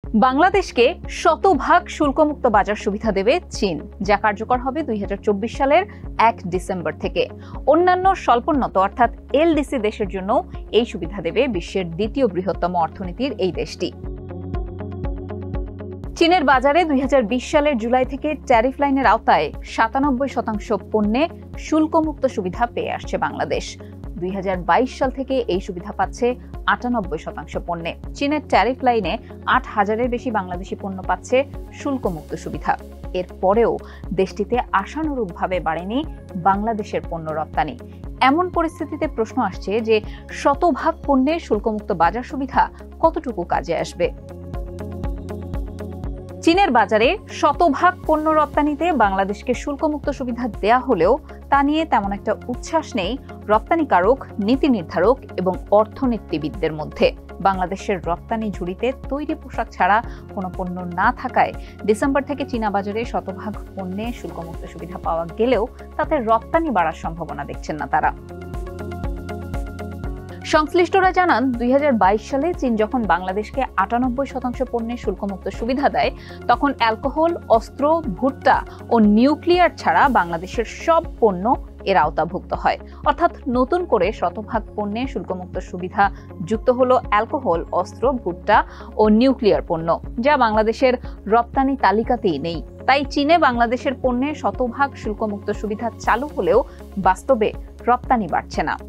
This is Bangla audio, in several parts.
বাংলাদেশকে শতভাগ শুল্কমুক্ত বাজার সুবিধা দেবে চীন, যা কার্যকর হবে 2024 সালের 1 ডিসেম্বর থেকে। অন্যান্য স্বল্পোন্নত অর্থাৎ এলডিসি দেশের জন্য এই সুবিধা দেবে বিশ্বের দ্বিতীয় বৃহত্তম অর্থনীতির এই দেশটি। চীনের বাজারে 2020 সালের জুলাই থেকে ট্যারিফ লাইনের আওতায় 97% পণ্যে শুল্কমুক্ত সুবিধা পেয়ে আসছে বাংলাদেশ। 2022 সাল থেকে এই সুবিধা পাচ্ছে 98% পণ্যে। চীনের ট্যারিফ লাইনে 8,000-এর বেশি বাংলাদেশি পণ্য পাচ্ছে শুল্কমুক্ত সুবিধা। এরপরেও দেশটিতে আশানুরূপভাবে বাড়েনি বাংলাদেশের পণ্য রপ্তানি। এমন পরিস্থিতিতে প্রশ্ন আসছে যে শতভাগ পণ্যের শুল্কমুক্ত বাজার সুবিধা কতটুকু কাজে আসবে। চীনের বাজারে শতভাগ পণ্য রপ্তানিতে বাংলাদেশকে শুল্কমুক্ত সুবিধা দেয়া হলেও তা নিয়ে তেমন একটা উচ্ছ্বাস নেই রপ্তানিকারক, নীতি নির্ধারক এবং অর্থনীতিবিদদের মধ্যে। বাংলাদেশের রপ্তানি ঝুড়িতে তৈরি পোশাক ছাড়া কোনো পণ্য না থাকায় ডিসেম্বর থেকে চীনা বাজারে শতভাগ পণ্যে শুল্কমুক্ত সুবিধা পাওয়া গেলেও তাতে রপ্তানি বাড়ার সম্ভাবনা দেখছেন না তারা। সংশ্লিষ্টরা জানান, 2022 সালে চীন যখন বাংলাদেশকে 98% পণ্যে শুল্কমুক্ত সুবিধা দেয়, তখন অ্যালকোহল, অস্ত্র, ভুট্টা ও নিউক্লিয়ার ছাড়া বাংলাদেশের সব পণ্য এর আওতাভুক্ত হয়। অর্থাৎ নতুন করে শতভাগ পণ্যে শুল্কমুক্ত সুবিধা যুক্ত হলো অ্যালকোহল, অস্ত্র, ভুট্টা ও নিউক্লিয়ার পণ্য, যা বাংলাদেশের রপ্তানি তালিকাতেই নেই। তাই চীনে বাংলাদেশের পণ্যে শতভাগ শুল্কমুক্ত সুবিধা চালু হলেও বাস্তবে রপ্তানি বাড়ছে না।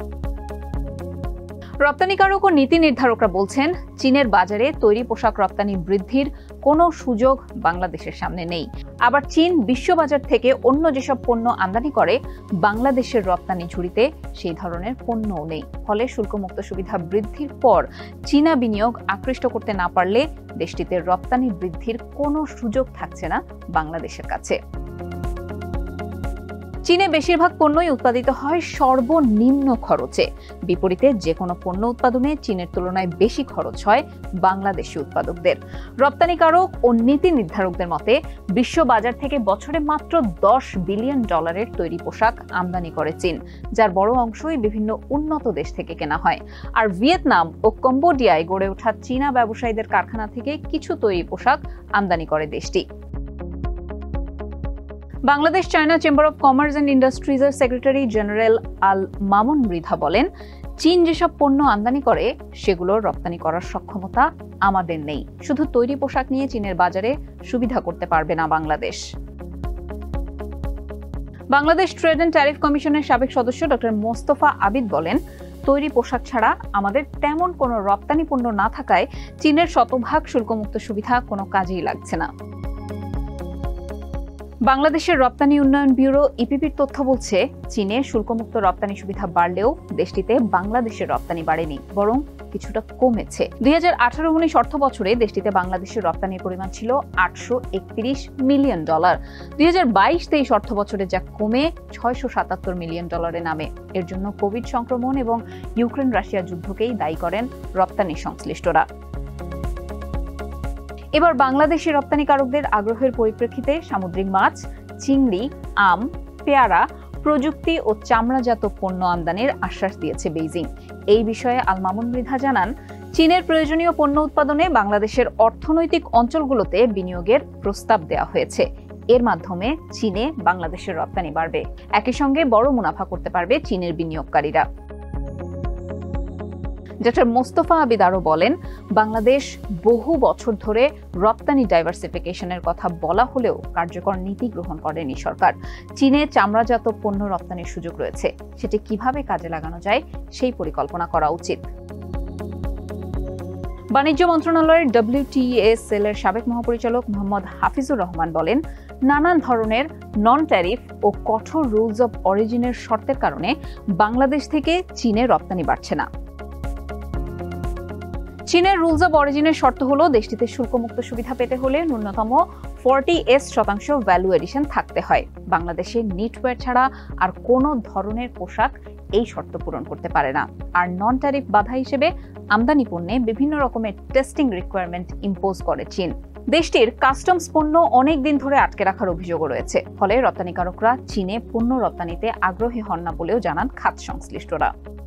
রপ্তানিকারক ও নীতি নির্ধারকরা বলছেন, চীনের বাজারে তৈরি পোশাক রপ্তানি বৃদ্ধির কোনো সুযোগ বাংলাদেশের সামনে নেই। আবার চীন বিশ্ববাজার থেকে অন্য যেসব পণ্য আমদানি করে, বাংলাদেশের রপ্তানি ঝুড়িতে সেই ধরনের পণ্যও নেই। ফলে শুল্কমুক্ত সুবিধা বৃদ্ধির পর চীনা বিনিয়োগ আকৃষ্ট করতে না পারলে দেশটিতে রপ্তানি বৃদ্ধির কোনো সুযোগ থাকছে না বাংলাদেশের কাছে। চীনে বেশিরভাগ পণ্যই উৎপাদিত হয় সর্বনিম্ন খরচে। বিপরীতে যে কোনো পণ্য উৎপাদনে চীনের তুলনায় বেশি খরচ হয় বাংলাদেশি উৎপাদকদের। রপ্তানিকারক ও নীতি নির্ধারকদের মতে, বিশ্ব বাজার থেকে বছরে মাত্র $10 বিলিয়ন তৈরি পোশাক আমদানি করে চীন, যার বড় অংশই বিভিন্ন উন্নত দেশ থেকে কেনা হয়। আর ভিয়েতনাম ও কম্বোডিয়ায় গড়ে ওঠা চীনা ব্যবসায়ীদের কারখানা থেকে কিছু তৈরি পোশাক আমদানি করে দেশটি। Bangladesh China chamber of commerce and ইন্ডাস্ট্রিজের সেক্রেটারি জেনারেল আল মামুন মৃধা বলেন, চীন যেসব পণ্য আমদানি করে সেগুলোর রপ্তানি করার সক্ষমতা আমাদের নেই। শুধু তৈরি পোশাক নিয়ে চীনের বাজারে সুবিধা করতে পারবে না Bangladesh. Bangladesh trade and tariff কমিশনের সাবেক সদস্য ডক্টর মোস্তফা আবিদ বলেন, তৈরি পোশাক ছাড়া আমাদের তেমন কোনো রপ্তানি পণ্য না থাকায় চীনের শতভাগ শুল্কমুক্ত সুবিধা কোনো কাজেই লাগছে না। বাংলাদেশের রপ্তানি উন্নয়ন ব্যুরো ইপিবির তথ্য বলছে, চীনে শুল্কমুক্ত রপ্তানি সুবিধা বাড়লেও দেশটিতে বাংলাদেশের রপ্তানি বাড়েনি, বরং কিছুটা কমেছে। 2018-19 অর্থ বছরে দেশটিতে বাংলাদেশের রপ্তানির পরিমাণ ছিল $831 মিলিয়ন। 2022-23 অর্থ বছরে যা কমে $677 মিলিয়ন নামে। এর জন্য কোভিড সংক্রমণ এবং ইউক্রেন রাশিয়া যুদ্ধকেই দায়ী করেন রপ্তানি সংশ্লিষ্টরা। এবার বাংলাদেশি রপ্তানিকারকদের আগ্রহের পরিপ্রেক্ষিতে সামুদ্রিক মাছ, চিংড়ি, আম, পেয়ারা, প্রযুক্তি ও চামড়াজাত পণ্য আমদানির আশ্বাস দিয়েছে বেইজিং। এই বিষয়ে আল মামুন মৃধা জানান, চীনের প্রয়োজনীয় পণ্য উৎপাদনে বাংলাদেশের অর্থনৈতিক অঞ্চলগুলোতে বিনিয়োগের প্রস্তাব দেওয়া হয়েছে। এর মাধ্যমে চীনে বাংলাদেশের রপ্তানি বাড়বে। একই সঙ্গে বড় মুনাফা করতে পারবে চীনের বিনিয়োগকারীরা। ডক্টর মোস্তফা আবিদ আরও বলেন, বাংলাদেশ বহু বছর ধরে রপ্তানি ডাইভার্সিফিকেশনের কথা বলা হলেও কার্যকর নীতি গ্রহণ করেনি সরকার। চীনে চামড়াজাত পণ্য রপ্তানির সুযোগ রয়েছে, সেটি কিভাবে কাজে লাগানো যায় সেই পরিকল্পনা করা উচিত। বাণিজ্য মন্ত্রণালয়ের WTA সেলের সাবেক মহাপরিচালক মোহাম্মদ হাফিজুর রহমান বলেন, নানান ধরনের নন ট্যারিফ ও কঠোর রুলস অব অরিজিনের শর্তের কারণে বাংলাদেশ থেকে চীনে রপ্তানি বাড়ছে না। চীনের রুলস অব অরিজিনের শর্ত হলো, দেশটিতে শুল্কমুক্ত সুবিধা পেতে হলে ন্যূনতম 40% ভ্যালু এডিশন থাকতে হয়। বাংলাদেশে নিটওয়্যার ছাড়া আর কোনো ধরনের পোশাক এই শর্ত পূরণ করতে পারে না। আর নন ট্যারিফ বাধা হিসেবে আমদানি পণ্যে বিভিন্ন রকমের টেস্টিং রিকোয়ারমেন্ট ইম্পোজ করে চীন। দেশটির কাস্টমস পণ্য অনেক দিন ধরে আটকে রাখার অভিযোগও রয়েছে। ফলে রপ্তানিকারকরা চীনে পণ্য রপ্তানিতে আগ্রহী হন না বলেও জানান খাত সংশ্লিষ্টরা।